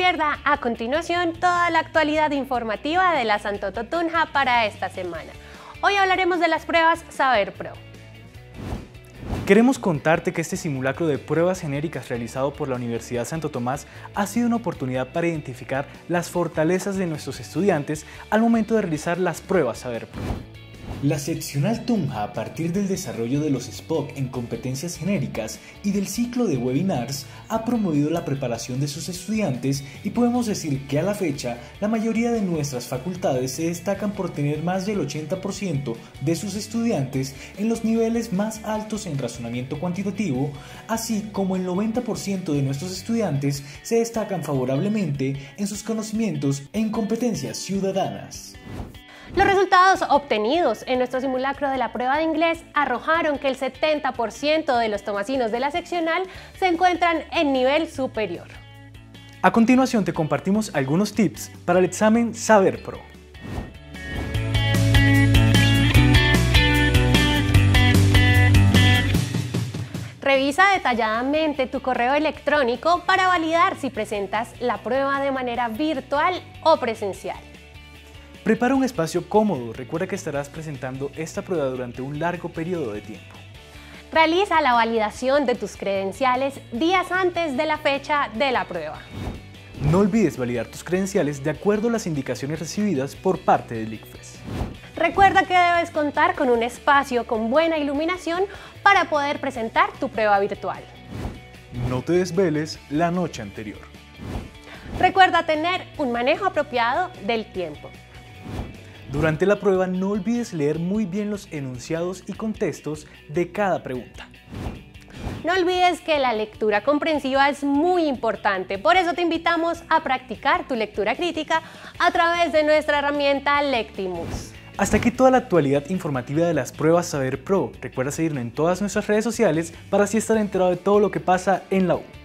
pierda a continuación toda la actualidad informativa de la Santoto Tunja para esta semana. Hoy hablaremos de las pruebas Saber Pro. Queremos contarte que este simulacro de pruebas genéricas realizado por la Universidad Santo Tomás ha sido una oportunidad para identificar las fortalezas de nuestros estudiantes al momento de realizar las pruebas Saber Pro. La seccional Tunja, a partir del desarrollo de los SPOC en competencias genéricas y del ciclo de webinars, ha promovido la preparación de sus estudiantes y podemos decir que a la fecha la mayoría de nuestras facultades se destacan por tener más del 80% de sus estudiantes en los niveles más altos en razonamiento cuantitativo, así como el 90% de nuestros estudiantes se destacan favorablemente en sus conocimientos en competencias ciudadanas. Los resultados obtenidos en nuestro simulacro de la prueba de inglés arrojaron que el 70% de los tomasinos de la seccional se encuentran en nivel superior. A continuación te compartimos algunos tips para el examen Saber Pro. Revisa detalladamente tu correo electrónico para validar si presentas la prueba de manera virtual o presencial. Prepara un espacio cómodo, recuerda que estarás presentando esta prueba durante un largo periodo de tiempo. Realiza la validación de tus credenciales días antes de la fecha de la prueba. No olvides validar tus credenciales de acuerdo a las indicaciones recibidas por parte del ICFES. Recuerda que debes contar con un espacio con buena iluminación para poder presentar tu prueba virtual. No te desveles la noche anterior. Recuerda tener un manejo apropiado del tiempo. Durante la prueba no olvides leer muy bien los enunciados y contextos de cada pregunta. No olvides que la lectura comprensiva es muy importante, por eso te invitamos a practicar tu lectura crítica a través de nuestra herramienta Lectimus. Hasta aquí toda la actualidad informativa de las pruebas Saber Pro. Recuerda seguirnos en todas nuestras redes sociales para así estar enterado de todo lo que pasa en la U.